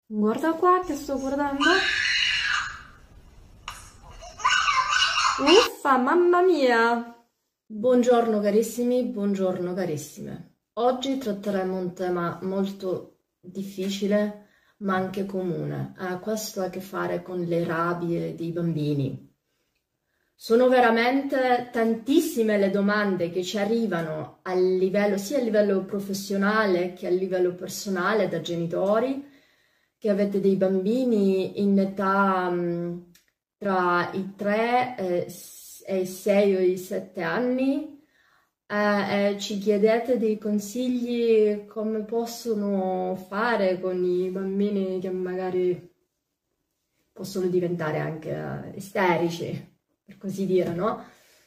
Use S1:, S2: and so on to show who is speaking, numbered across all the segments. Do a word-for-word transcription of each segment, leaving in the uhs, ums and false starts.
S1: Guarda qua che sto guardando. Uffa, mamma mia! Buongiorno carissimi, buongiorno carissime. Oggi tratteremo un tema molto difficile, ma anche comune. Eh, questo ha a che fare con le rabbie dei bambini. Sono veramente tantissime le domande che ci arrivano a livello, sia a livello professionale che a livello personale da genitori che avete dei bambini in età mh, tra i tre eh, s- e i sei o i sette anni, eh, e ci chiedete dei consigli come possono fare con i bambini che magari possono diventare anche eh, isterici, per così dire, no?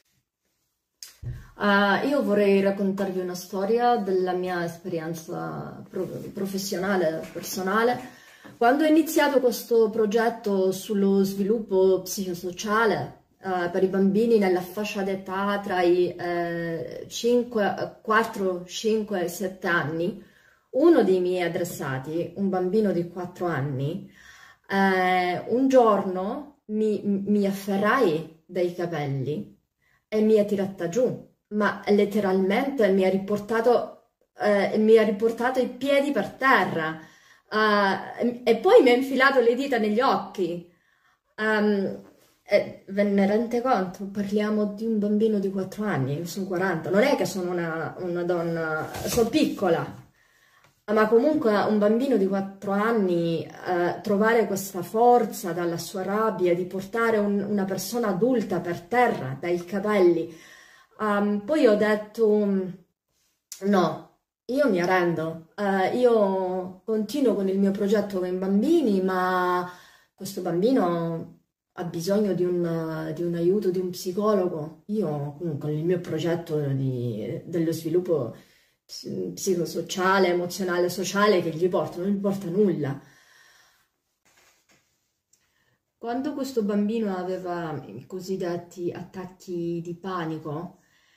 S1: Eh, io vorrei raccontarvi una storia della mia esperienza pro- professionale, personale. Quando ho iniziato questo progetto sullo sviluppo psicosociale, eh, per i bambini nella fascia d'età tra i eh, cinque, quattro, cinque e sette anni, uno dei miei adressati, un bambino di quattro anni, eh, un giorno mi, mi afferrai dai capelli e mi ha tirata giù, ma letteralmente mi ha riportato, eh, mi ha riportato i piedi per terra, eh, e poi mi ha infilato le dita negli occhi. Ehm, e ve ne rendete conto? Parliamo di un bambino di quattro anni, io sono quaranta, non è che sono una, una donna, sono piccola. Ma comunque un bambino di quattro anni, eh, trovare questa forza dalla sua rabbia di portare un- una persona adulta per terra dai capelli. Ehm, poi ho detto mm, no, io mi arrendo. Eh, io continuo con il mio progetto con i bambini, ma questo bambino ha bisogno di un, di un aiuto di un psicologo. Io comunque con il mio progetto di- dello sviluppo ps- psicosociale, emozionale, sociale che gli porta, non gli porta nulla. Quando questo bambino aveva i cosiddetti attacchi di panico,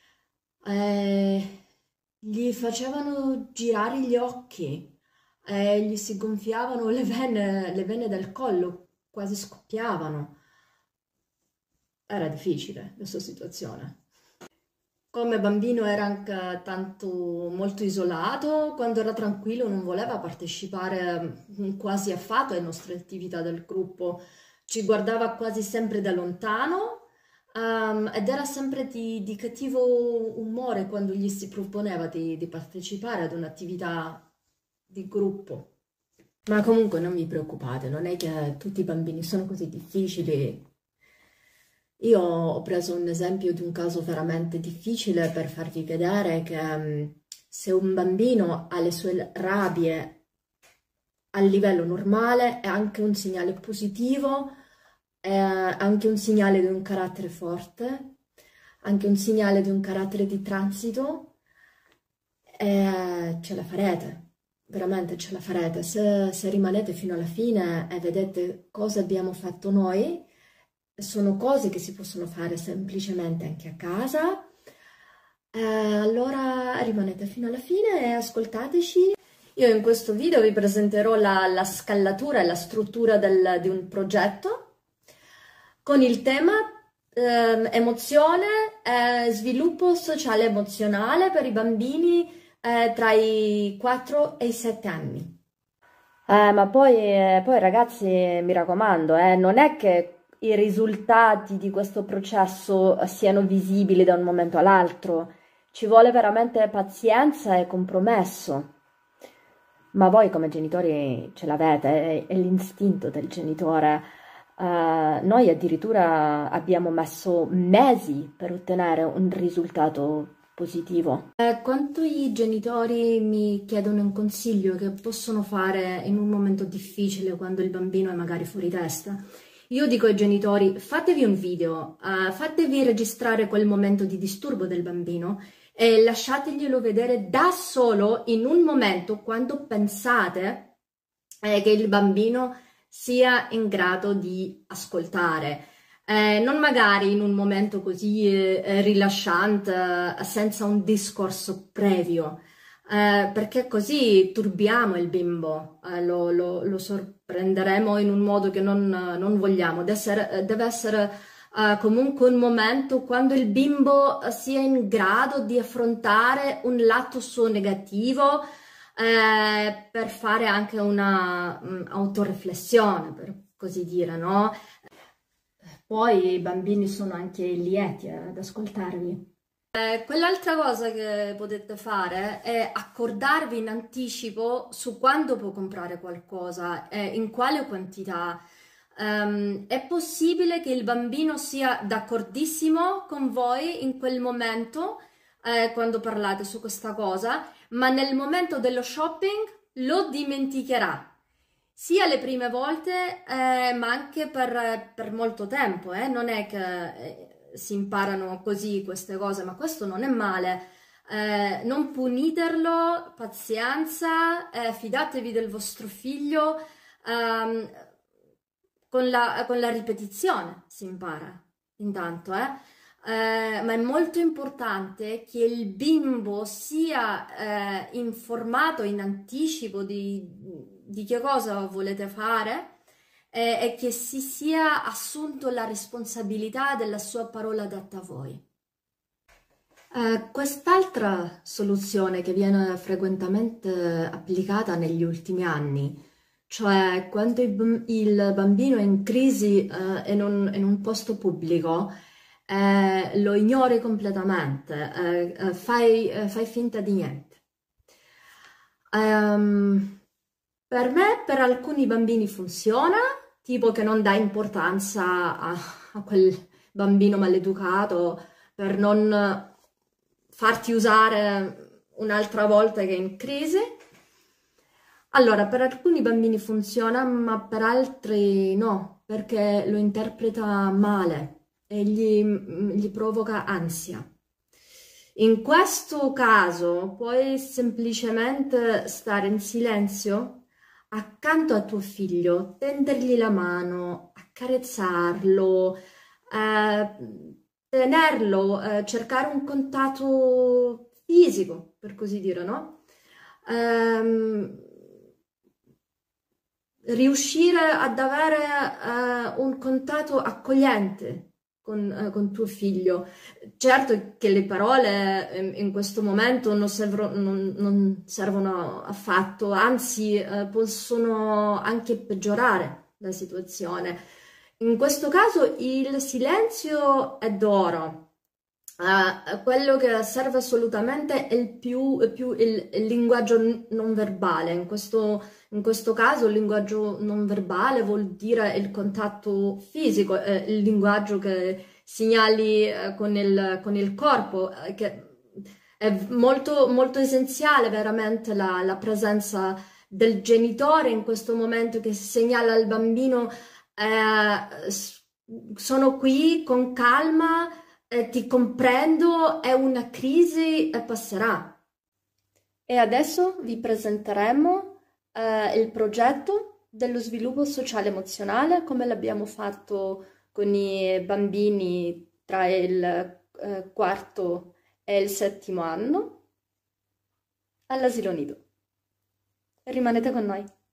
S1: eh, gli facevano girare gli occhi, eh, gli si gonfiavano le vene, le vene del collo, quasi scoppiavano. Era difficile questa situazione. Come bambino era anche tanto molto isolato, quando era tranquillo non voleva partecipare mm, quasi affatto alle nostre attività del gruppo, ci guardava quasi sempre da lontano, ehm, ed era sempre di, di cattivo umore quando gli si proponeva di, di partecipare ad un'attività di gruppo. Ma comunque non vi preoccupate, non è che tutti i bambini sono così difficili. Io ho preso un esempio di un caso veramente difficile per farvi vedere che mm, se un bambino ha le sue rabbie a livello normale è anche un segnale positivo, è anche un segnale di un carattere forte, anche un segnale di un carattere di transito e ce la farete, veramente ce la farete. Se, se rimanete fino alla fine e vedete cosa abbiamo fatto noi, sono cose che si possono fare semplicemente anche a casa. Eh, allora rimanete fino alla fine e ascoltateci. Io in questo video vi presenterò la, la scallatura e la struttura del- di un progetto con il tema ehm, emozione e sviluppo sociale emozionale per i bambini eh, tra i quattro e i sette anni.
S2: Eh, ma poi, eh, poi ragazzi, mi raccomando, eh, non è che i risultati di questo processo siano visibili da un momento all'altro, ci vuole veramente pazienza e compromesso. Ma voi come genitori ce l'avete, è, è l'istinto del genitore. Eh, noi addirittura abbiamo messo mesi per ottenere un risultato positivo.
S1: Eh, quanto i genitori mi chiedono un consiglio che possono fare in un momento difficile quando il bambino è magari fuori testa, io dico ai genitori: fatevi un video, eh, fatevi registrare quel momento di disturbo del bambino e lasciateglielo vedere da solo in un momento quando pensate eh, che il bambino sia in grado di ascoltare. Eh, non magari in un momento così eh, rilasciante, eh, senza un discorso previo. eh, perché così turbiamo il bimbo, eh, lo, lo- lo sorprenderemo in un modo che non, non vogliamo. Deve essere, deve essere, eh, comunque un momento quando il bimbo sia in grado di affrontare un lato suo negativo, eh, per fare anche una mm, autoriflessione, per così dire, no? Poi i bambini sono anche lieti ad ascoltarvi. Eh, quell'altra cosa che potete fare è accordarvi in anticipo su quando può comprare qualcosa e in quale quantità. Ehm, è possibile che il bambino sia d'accordissimo con voi in quel momento, eh, quando parlate su questa cosa, ma nel momento dello shopping lo dimenticherà. Sia le prime volte, eh, ma anche per, per molto tempo, eh. Non è che eh, si imparano così queste cose, ma questo non è male. Eh, non puniterlo, pazienza, eh, fidatevi del vostro figlio, ehm, con la, con la ripetizione si impara, intanto, eh. Eh, ma è molto importante che il bimbo sia eh, informato in anticipo di, di che cosa volete fare, eh, e che si sia assunto la responsabilità della sua parola detta a voi. Eh, quest'altra soluzione che viene frequentemente applicata negli ultimi anni, cioè quando il, bam- il bambino è in crisi eh, in un, in un posto pubblico, eh, lo ignori completamente, eh, eh, fai, eh, fai finta di niente. Ehm, per me, per alcuni bambini funziona, tipo che non dà importanza a, a quel bambino maleducato per non farti usare un'altra volta che è in crisi. Allora, per alcuni bambini funziona, ma per altri no, perché lo interpreta male e gli, gli provoca ansia. In questo caso puoi semplicemente stare in silenzio accanto a tuo figlio, tendergli la mano, accarezzarlo, eh, tenerlo, eh, cercare un contatto fisico, per così dire, no? Ehm, riuscire ad avere eh, un contatto accogliente con, eh, con tuo figlio. Certo che le parole eh, in questo momento non servono, non- non servono affatto, anzi eh, possono anche peggiorare la situazione. In questo caso il silenzio è d'oro. Eh, quello che serve assolutamente è il più, è più il, il linguaggio n- non verbale. In questo, in questo caso il linguaggio non verbale vuol dire il contatto fisico, eh, il linguaggio che segnali eh, con il, con il corpo, eh, che è molto, molto essenziale veramente la, la presenza del genitore in questo momento che segnala al bambino eh, s- sono qui con calma, eh, ti comprendo, è una crisi e passerà. E adesso vi presenteremo eh, il progetto dello sviluppo sociale emozionale, come l'abbiamo fatto con i bambini tra il eh, quarto e il settimo anno all'asilo nido. Rimanete con noi.